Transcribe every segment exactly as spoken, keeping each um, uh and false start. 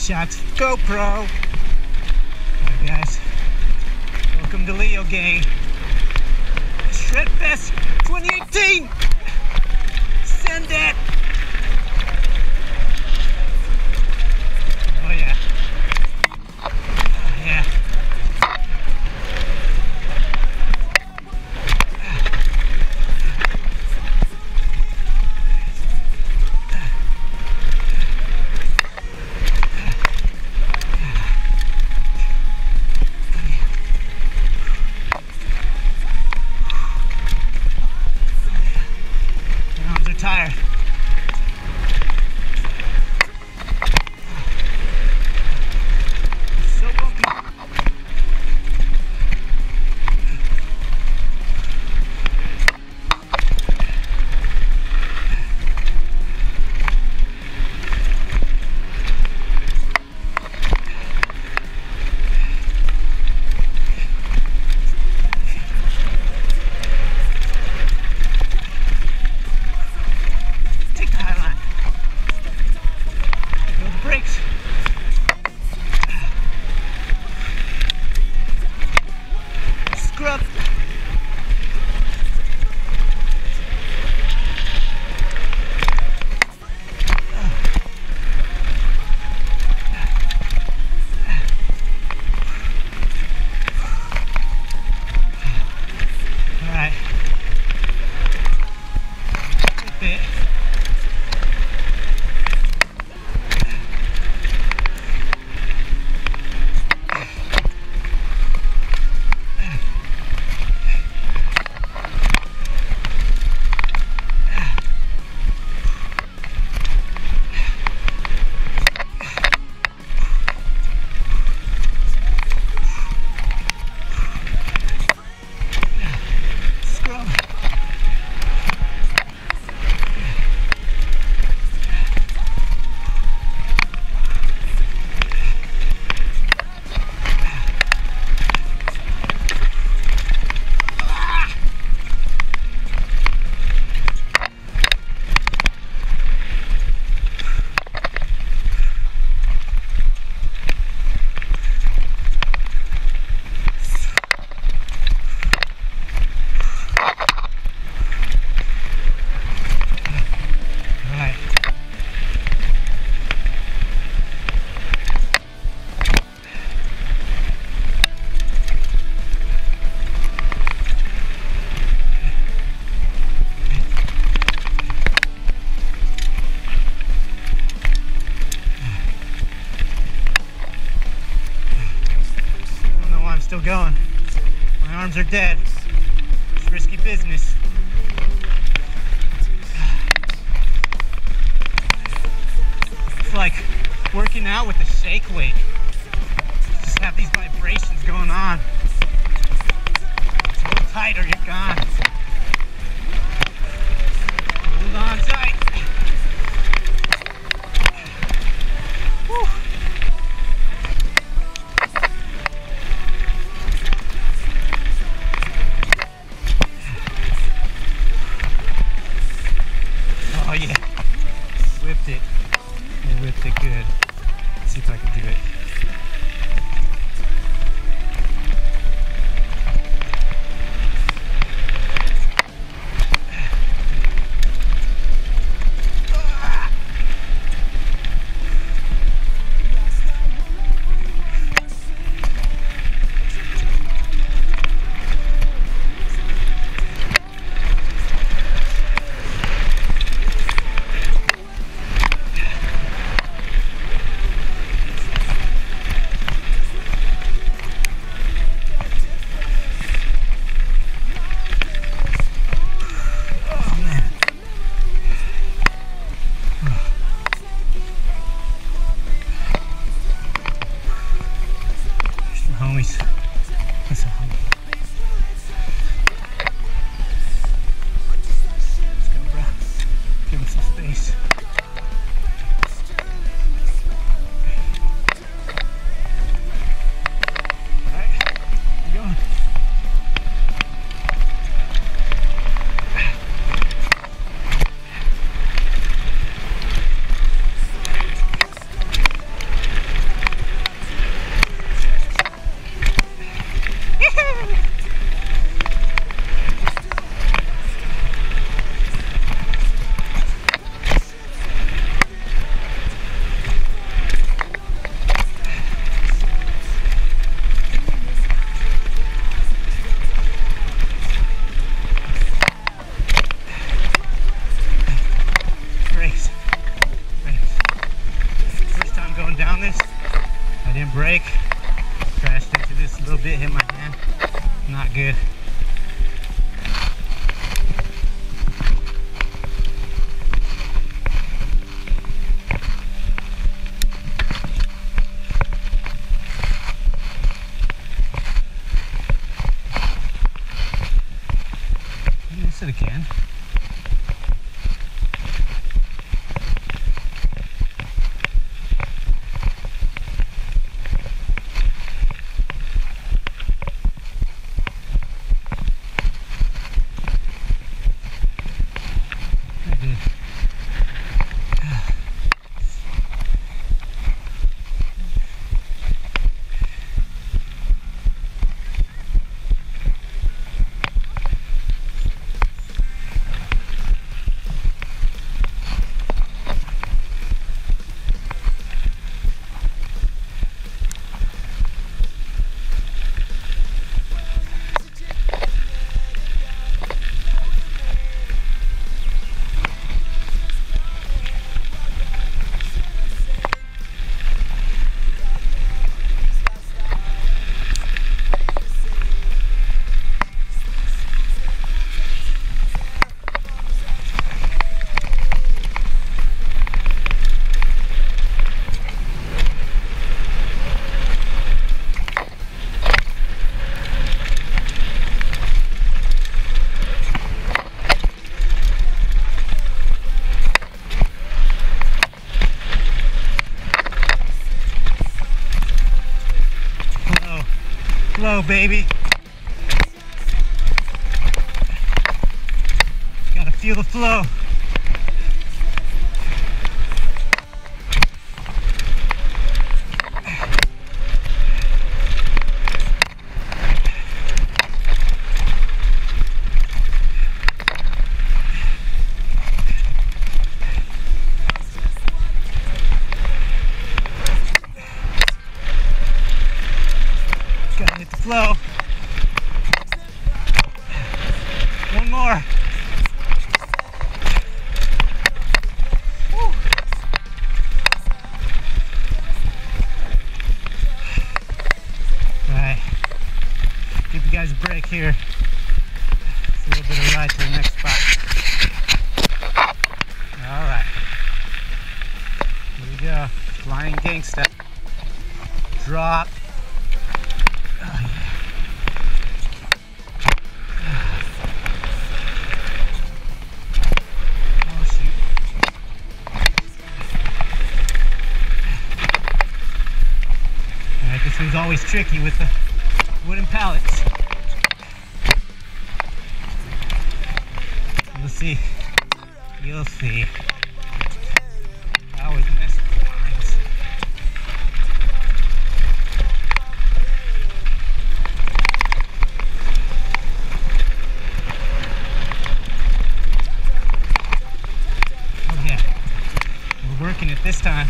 Shots GoPro. Alright guys, welcome to Leogang. Shred Fest twenty eighteen! Send it! Oh yeah. Oh yeah. Tired. It's so bumpy. Scrub. All right. Good bit. Still going. My arms are dead. It's risky business. It's like working out with a shake weight. Just have these vibrations going on. Hold tight or you're gone. Hold on tight. Whew. Oh yeah, whipped it. You whipped it good. Let's see if I can do it. Miss it again. I did. Flow, baby. Gotta feel the flow. Gotta hit the flow. One more. Woo. Right. Give you guys a break here. It's a little bit of a ride to the next spot. Alright. Here we go. Flying gangsta. Drop. This one's always tricky with the wooden pallets. You'll see. You'll see. I always mess with the lines. Oh yeah. We're working it this time.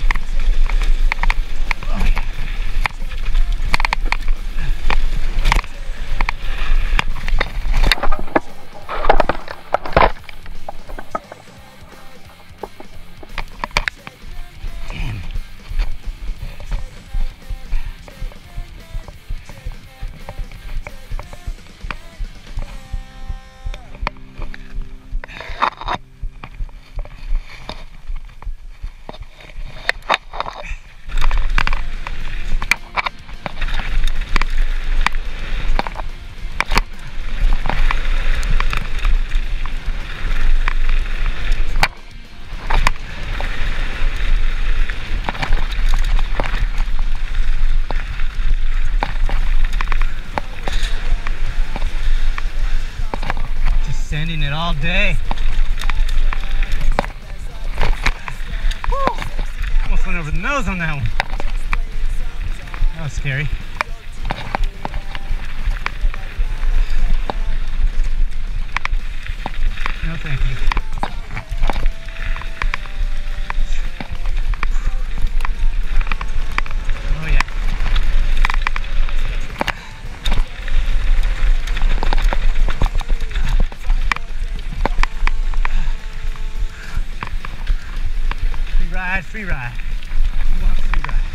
Sending it all day. Woo. Almost went over the nose on that one. That was scary. No thank you. Oh yeah. Ride, free ride. You want free ride.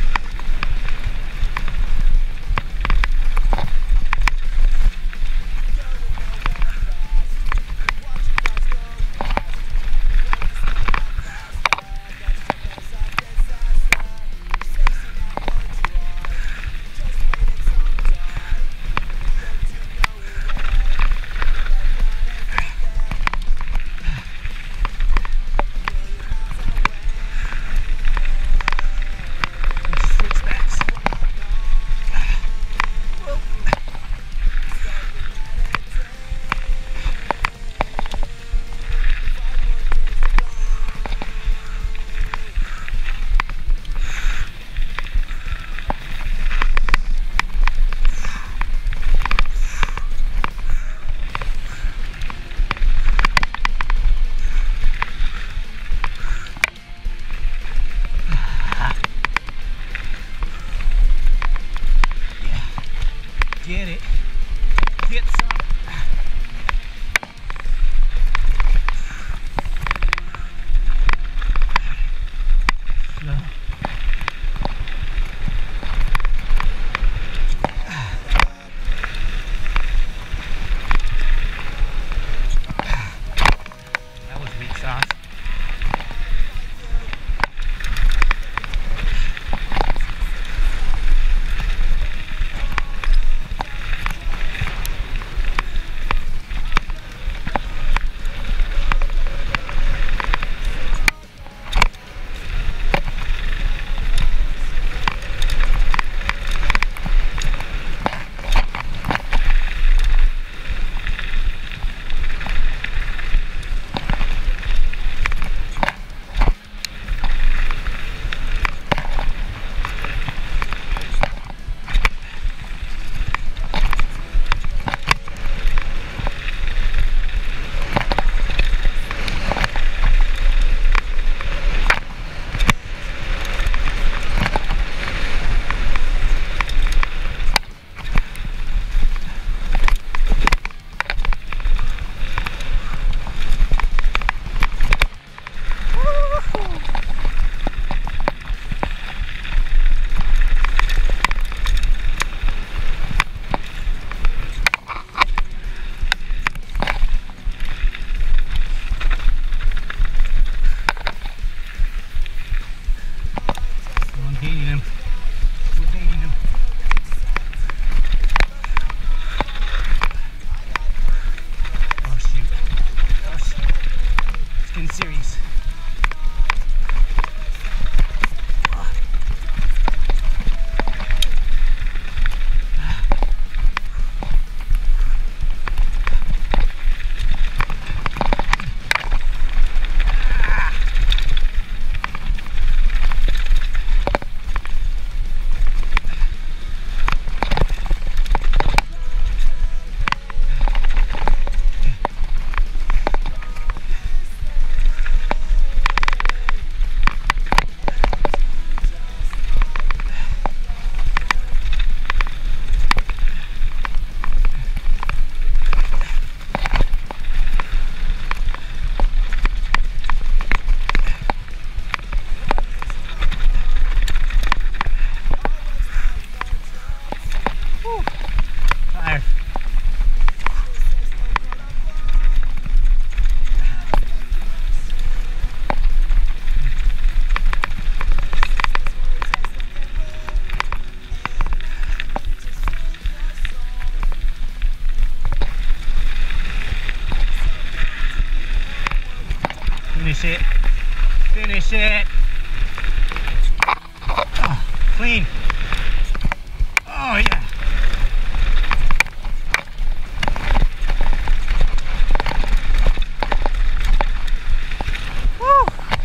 Finish it. Finish it. Oh, clean. Oh, yeah. Woo.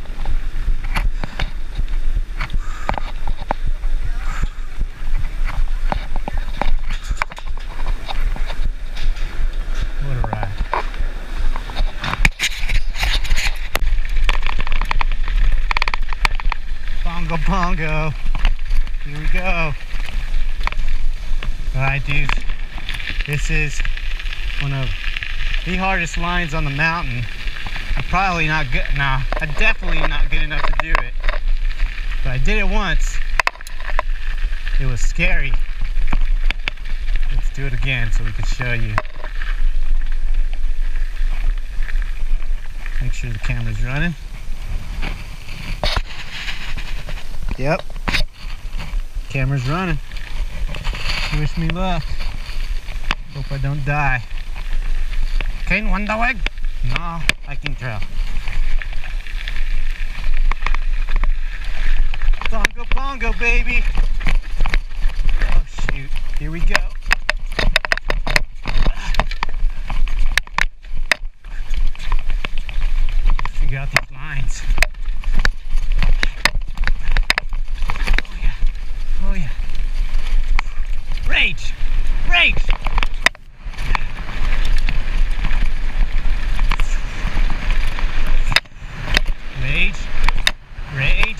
What a ride. Bongo bongo. Here we go. Alright, dudes. This is one of the hardest lines on the mountain. I'm probably not good. Nah, I'm definitely not good enough to do it. But I did it once. It was scary. Let's do it again so we can show you. Make sure the camera's running. Yep. Camera's running. Wish me luck. Hope I don't die. Can one dog? No, I can tell. Bongo bongo, baby. Oh shoot. Here we go. Figure out these lines. Oh yeah. Oh yeah. Rage! Rage! Rage! Rage!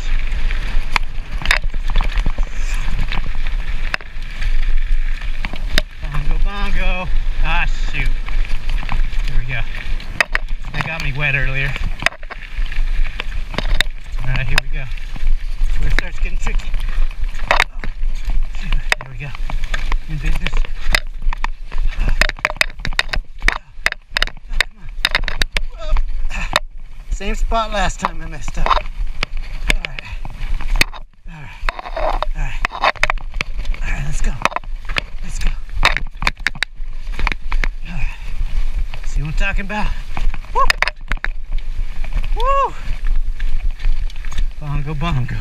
Bongo bongo! Ah shoot. Here we go. That got me wet earlier. Alright, here we go. Where it starts getting tricky. Oh, there we go. In business. Oh, oh, come on. Oh. Same spot last time I messed up. Alright. Alright. Alright. Alright, let's go. Let's go. Alright. See what I'm talking about? Woo! Woo! Bongo bongo.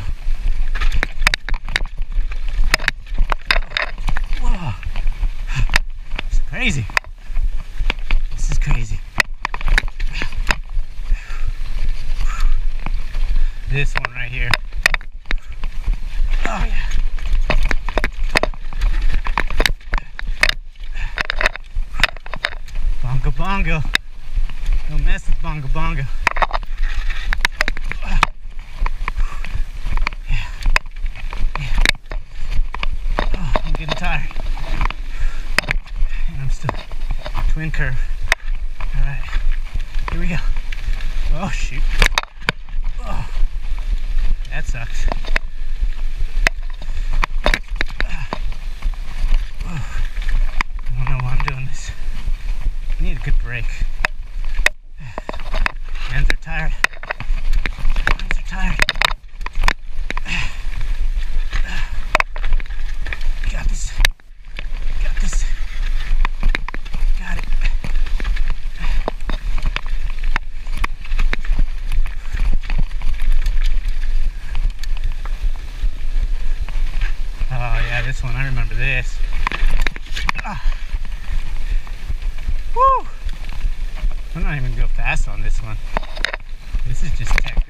Crazy. This is crazy. This one right here. Oh yeah. Bongo bongo. Don't mess with bongo bongo. Yeah. Yeah. Oh, I'm getting tired. I'm still twin curve. All right, here we go. Oh shoot! Oh, that sucks. Oh, I don't know why I'm doing this. I need a good break. Hands are tired. Hands are tired. Got this. Got this. Got it. Oh yeah, this one, I remember this. Ah. Woo! I'm not even gonna go fast on this one. This is just technical.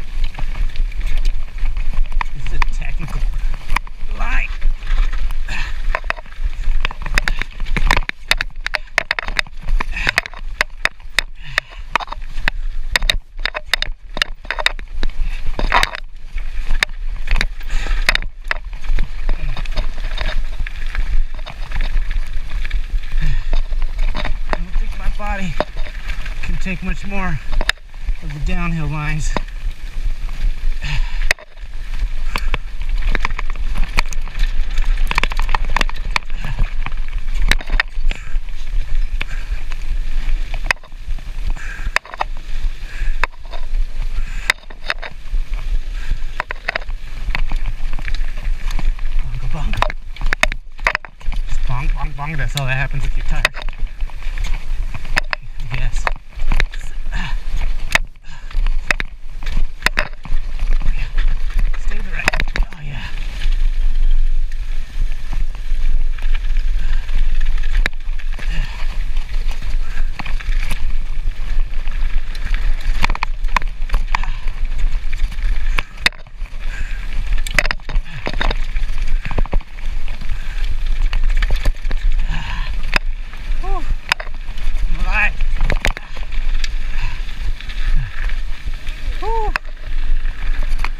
This is a technical line. Body can take much more of the downhill lines. Bongo bongo. Just bong bong bong, that's all that happens if you're tired.